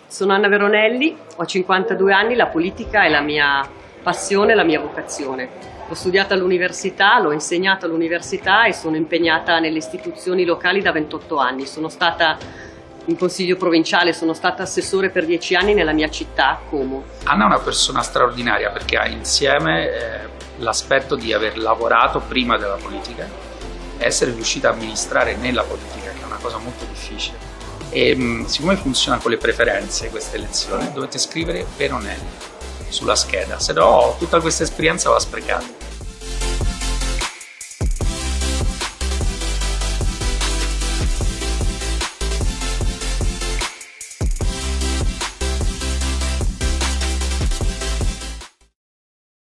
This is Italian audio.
Sono Anna Veronelli, ho 52 anni, la politica è la mia passione, la mia vocazione. Ho studiato all'università, l'ho insegnato all'università e sono impegnata nelle istituzioni locali da 28 anni. Sono stata in consiglio provinciale, sono stata assessore per 10 anni nella mia città, Como. Anna è una persona straordinaria perché ha insieme l'aspetto di aver lavorato prima della politica e essere riuscita a amministrare nella politica, che è una cosa molto difficile. E siccome funziona con le preferenze questa elezione, dovete scrivere Veronelli sulla scheda, se no tutta questa esperienza va sprecata.